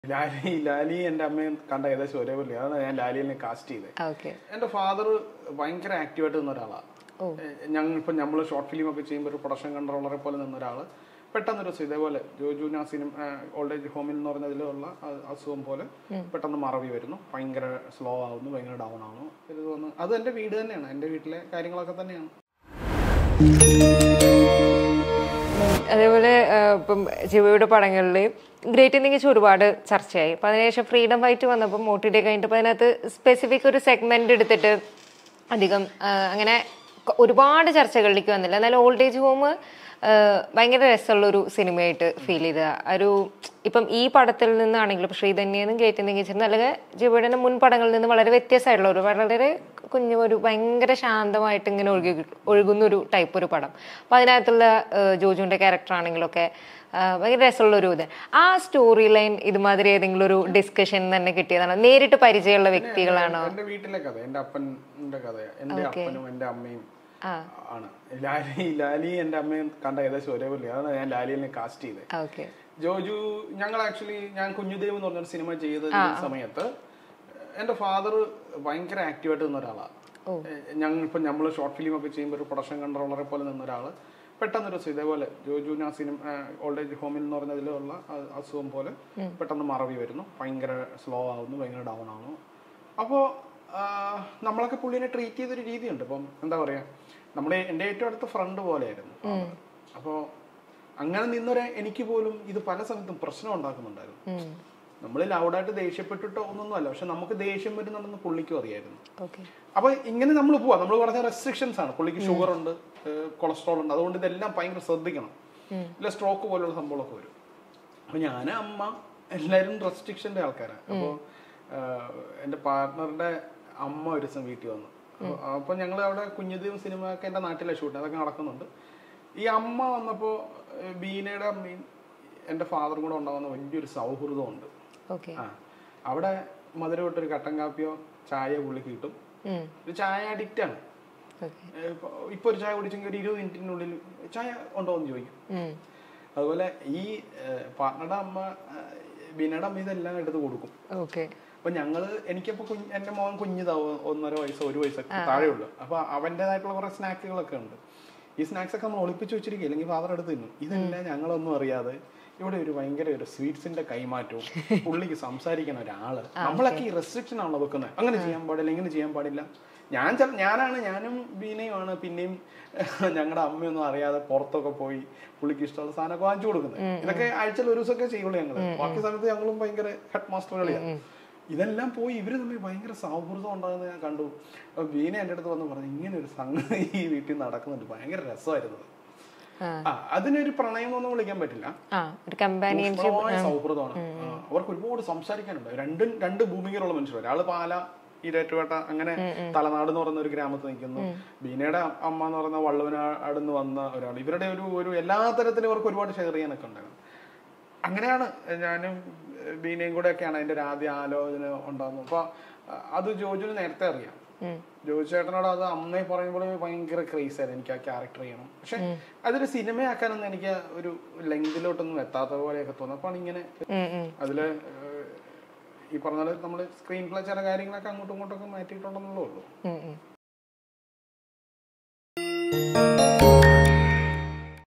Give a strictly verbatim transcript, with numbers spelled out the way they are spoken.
ലാലി ലാലി എൻ്റെ അമ്മയും കണ്ട ഏകദേശം ഒരേപോലെ അതാണ് ഞാൻ ലാലിയെ കാസ്റ്റ് ചെയ്തത്. എൻ്റെ ഫാദർ ഭയങ്കര ആക്റ്റീവായിട്ട് നിന്ന ഒരാളാണ്. ഞങ്ങൾ ഇപ്പം നമ്മൾ ഷോർട്ട് ഫിലിം ഒക്കെ ചെയ്യുമ്പോൾ ഒരു പ്രൊഡക്ഷൻ കൺട്രോളറെ പോലെ നിന്ന ഒരാൾ പെട്ടെന്നൊരു ദിവസം ഇതേപോലെ ജോജു നാസിനും ഓൾഡ് ഏജ് ഹോമിൽ എന്ന് പറഞ്ഞതിലുള്ള അസുഖം പോലെ പെട്ടെന്ന് മറവി വരുന്നു, ഭയങ്കര സ്ലോ ആവുന്നു, ഭയങ്കര ഡൗൺ ആവുന്നു. ഇത് തോന്നുന്നു അത് എൻ്റെ വീട് തന്നെയാണ്, എൻ്റെ വീട്ടിലെ കാര്യങ്ങളൊക്കെ തന്നെയാണ്. അതേപോലെ ഇപ്പം ജിവയുടെ പടങ്ങളിൽ ഗ്രേറ്റ് ഇന്ത്യൻ കിച്ചൻ ഒരുപാട് ചർച്ചയായി. അപ്പം അതിനുശേഷം ഫ്രീഡം ഫൈറ്റ് വന്നപ്പോൾ മോട്ടിഡേ കഴിഞ്ഞിട്ട് അതിനകത്ത് സ്പെസിഫിക് ഒരു സെഗ്മെന്റ് എടുത്തിട്ട് അധികം അങ്ങനെ ഒരുപാട് ചർച്ചകളിലേക്ക് വന്നില്ല. എന്നാൽ ഓൾഡ് ഏജ് ഹോം ഭയങ്കര രസമുള്ളൊരു സിനിമയായിട്ട് ഫീൽ ചെയ്ത ഒരു ഇപ്പം ഈ പടത്തിൽ നിന്നാണെങ്കിലും ശ്രീധന്യെന്നും ഗ്രേറ്റ് ഇന്ത്യൻ കിച്ചൻ അല്ലെങ്കിൽ ജിവയുടെ മുൻ പടങ്ങളിൽ നിന്ന് വളരെ വ്യത്യസ്തമായിട്ടുള്ള ഒരു വളരെ കുഞ്ഞു ഒരു ഭയങ്കര ശാന്തമായിട്ട് ഇങ്ങനെ ഒഴുകി ഒഴുകുന്ന ഒരു ടൈപ്പ് ഒരു പടം. അപ്പം അതിനകത്തുള്ള ജോജുവിൻ്റെ ക്യാരക്ടർ ആണെങ്കിലൊക്കെ ഭയങ്കര രസമുള്ളൊരു ഇത്. ആ സ്റ്റോറി ലൈൻ ഇതുമാതിരി ഏതെങ്കിലും ഒരു ഡിസ്കഷൻ തന്നെ കിട്ടിയതാണോ? നേരിട്ട് പരിചയമുള്ള വ്യക്തികളാണോ? എൻ്റെ വീട്ടിലെ കഥ, എൻ്റെ അപ്പൻ്റെ കഥയാണ്. എൻ്റെ അപ്പനും എൻ്റെ അമ്മയും ആണ്. ലാലി ലാലി എൻ്റെ അമ്മയും കണ്ട ഏകദേശം ഒരേപോലെ അതാണ് ഞാൻ ലാലിയെ കാസ്റ്റ് ചെയ്തത്. ജോജു ഞങ്ങൾ ആക്ച്വലി ഞാൻ കുഞ്ഞുദേവ് എന്ന് പറഞ്ഞൊരു സിനിമ ചെയ്ത സമയത്ത് എൻ്റെ ഫാദർ ഭയങ്കര ആക്റ്റീവായിട്ട് നിന്ന ഒരാളാണ്. ഞങ്ങൾ ഇപ്പം നമ്മൾ ഷോർട്ട് ഫിലിം ഒക്കെ ചെയ്യുമ്പോൾ ഒരു പ്രൊഡക്ഷൻ കൺട്രോളറെ പോലെ നിന്ന ഒരാൾ പെട്ടെന്നൊരു ദിവസം ഇതേപോലെ ജോജു നാസിനും ഓൾഡ് ഏജ് ഹോമിൽ എന്ന് പറഞ്ഞതിലുള്ള അസുഖം പോലെ പെട്ടെന്ന് മറവി വരുന്നു, ഭയങ്കര സ്ലോ ആവുന്നു, ഭയങ്കര ഡൗൺ ആവുന്നു. അപ്പോൾ നമ്മളൊക്കെ പുള്ളിനെ ട്രീറ്റ് ചെയ്തൊരു രീതിയുണ്ട്. ഇപ്പം എന്താ പറയുക, നമ്മുടെ എൻ്റെ ഏറ്റവും അടുത്ത ഫ്രണ്ട് പോലെയായിരുന്നു. അപ്പോൾ അങ്ങനെ നിന്നൊരു എനിക്ക് പോലും ഇത് പല സമയത്തും പ്രശ്നം ഉണ്ടാക്കുന്നുണ്ടായിരുന്നു. നമ്മൾ ലൗഡായിട്ട് ദേഷ്യപ്പെട്ടിട്ടോ ഒന്നൊന്നും അല്ല, പക്ഷെ നമുക്ക് ദേഷ്യം വരുന്നുണ്ടെന്ന് പുള്ളിക്കും അറിയായിരുന്നു. അപ്പൊ ഇങ്ങനെ നമ്മൾ പോവാ, നമ്മൾ പറഞ്ഞ റെസ്ട്രിക്ഷൻസ് ആണ്. പുള്ളിക്ക് ഷുഗർ ഉണ്ട്, കൊളസ്ട്രോൾ ഉണ്ട്, അതുകൊണ്ട് ഇതെല്ലാം ഭയങ്കര ശ്രദ്ധിക്കണം, ഇല്ല സ്ട്രോക്ക് പോലുള്ള സംഭവമൊക്കെ വരും. അപ്പൊ ഞാൻ അമ്മ എല്ലാവരും റെസ്ട്രിക്ഷന്റെ ആൾക്കാരാണ്. അപ്പോൾ എൻ്റെ പാർട്ട്ണറുടെ അമ്മ ഒരു ദിവസം വീട്ടിൽ വന്നു. അപ്പൊ ഞങ്ങൾ അവിടെ കുഞ്ഞുദീപം സിനിമ ഒക്കെ എൻ്റെ നാട്ടിലെ ഷൂട്ട് അതൊക്കെ നടക്കുന്നുണ്ട്. ഈ അമ്മ വന്നപ്പോൾ ബീനയുടെ അമ്മയും എൻ്റെ ഫാദറും കൂടെ ഉണ്ടാകുന്ന വലിയൊരു സൗഹൃദമുണ്ട്. ആ അവിടെ മധുരം ഇട്ടൊരു കട്ടൻ കാപ്പിയോ ചായ പുള്ളിക്ക് കിട്ടും. ഒരു ചായ അഡിക്റ്റ് ആണ്. ഇപ്പൊ ഒരു ചായ കുടിച്ചെങ്കിൽ ഒരു ഇരുപത് മിനിറ്റിനുള്ളിൽ ചായ ഉണ്ടോ എന്ന് ചോദിക്കും. അതുപോലെ ഈ പാർട്ട്ണറുടെ അമ്മ ബീനയുടെ അമ്മ ഇതെല്ലാം എടുത്ത് കൊടുക്കും. അപ്പൊ ഞങ്ങള് എനിക്കിപ്പോ കുഞ്ഞ് എന്റെ മോൻ കുഞ്ഞിതാവും, ഒന്നര വയസ്സോ ഒരു വയസ്സൊക്കെ താഴെയുള്ളു. അപ്പൊ അവൻ്റെതായിട്ടുള്ള കുറെ സ്നാക്കുകളൊക്കെ ഉണ്ട്. ഈ സ്നാക്സ് ഒക്കെ നമ്മൾ ഒളിപ്പിച്ച് വെച്ചിരിക്കുക, അല്ലെങ്കിൽ ഫാദർ എടുത്ത് തിന്നും. ഇതെല്ലാം ഞങ്ങളൊന്നും അറിയാതെ ഇവിടെ ഒരു ഭയങ്കര ഒരു സ്വീറ്റ്സിന്റെ കൈമാറ്റവും, പുള്ളിക്ക് സംസാരിക്കുന്ന ഒരാള്, നമ്മളൊക്കെ ഈ റെസ്ട്രിക്ഷൻ ആണല്ലോ വെക്കുന്നത്. അങ്ങനെ ചെയ്യാൻ പാടില്ല, ഇങ്ങനെ ചെയ്യാൻ പാടില്ല. ഞാൻ ഞാനാണ് ഞാനും ബീനയുമാണ് പിന്നെയും ഞങ്ങളുടെ അമ്മയൊന്നും അറിയാതെ പുറത്തൊക്കെ പോയി പുള്ളിക്ക് ഇഷ്ടമുള്ള സാധനമൊക്കെ വാങ്ങിച്ചു കൊടുക്കുന്നത്. ഇതൊക്കെ ആഴ്ചയിൽ ഒരു ദിവസമൊക്കെ ചെയ്യുള്ളൂ ഞങ്ങള്. ബാക്കി സമയത്ത് ഞങ്ങളും ഭയങ്കര ഹെഡ് മാസ്റ്റർ കളിയാണ്. ഇതെല്ലാം പോയി ഇവര് തമ്മിൽ ഭയങ്കര സൗഹൃദം ഉണ്ടാകുന്നത് ഞാൻ കണ്ടു. അപ്പൊ ബീന എൻ്റെ അടുത്ത് വന്ന് പറഞ്ഞു, ഇങ്ങനെ ഒരു സംഗതി ഈ വീട്ടിൽ നടക്കുന്നുണ്ട്, ഭയങ്കര രസമായിരുന്നു. ആ അതിനൊരു പ്രണയം ഒന്നും വിളിക്കാൻ പറ്റില്ല, സൗഹൃദമാണ്. അവർക്ക് ഒരുപാട് സംസാരിക്കാനുണ്ട്. രണ്ടും രണ്ട് ഭൂമികയിലുള്ള മനുഷ്യർ. ഒരാള് പാല ഈരാറ്റുപേട്ട അങ്ങനെ തലനാട് എന്ന് പറയുന്ന ഒരു ഗ്രാമത്തിൽ നിൽക്കുന്നു. ബീനയുടെ അമ്മ എന്ന് പറയുന്ന വള്ളുവനാട് നിന്ന് വന്ന ഒരാൾ. ഇവരുടെ ഒരു ഒരു എല്ലാ തരത്തിലും അവർക്ക് ഒരുപാട് ഷെയർ ചെയ്യാനൊക്കെ ഉണ്ടായിരുന്നു. അങ്ങനെയാണ് ഞാനും ബീനയും കൂടെ ഒക്കെയാണ് അതിന്റെ ഒരു ആദ്യ ആലോചന ഉണ്ടാകുന്നത്. അപ്പൊ അത് ജോജുവിന് നേരത്തെ അറിയാം. ജോജു ചേട്ടനോട് അത് അമ്മയെ പറയുമ്പോൾ ഭയങ്കര ക്രേസ് ആയിരുന്നു എനിക്ക് ആ ക്യാരക്ടർ ചെയ്യണം. പക്ഷെ അതൊരു സിനിമയാക്കാനൊന്നും എനിക്ക് ഒരു ലെങ്തിലോട്ടൊന്നും എത്താത്ത പോലെയൊക്കെ തോന്നും. അപ്പൊ ഇങ്ങനെ അതില് ഈ പറഞ്ഞ നമ്മള് സ്ക്രീൻ പ്ലേ ചില കാര്യങ്ങളൊക്കെ അങ്ങോട്ടും ഇങ്ങോട്ടൊക്കെ മാറ്റിയിട്ടുണ്ടെന്നുള്ളൂ.